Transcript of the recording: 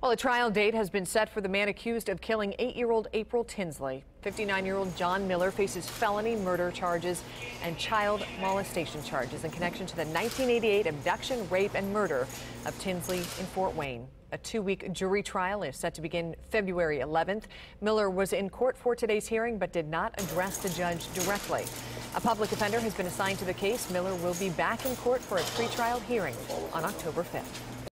Well, a trial date has been set for the man accused of killing 8-year-old April Tinsley. 59-year-old John Miller faces felony murder charges and child molestation charges in connection to the 1988 abduction, rape, and murder of Tinsley in Fort Wayne. A 2-week jury trial is set to begin February 11th. Miller was in court for today's hearing but did not address the judge directly. A public defender has been assigned to the case. Miller will be back in court for a pretrial hearing on October 5th.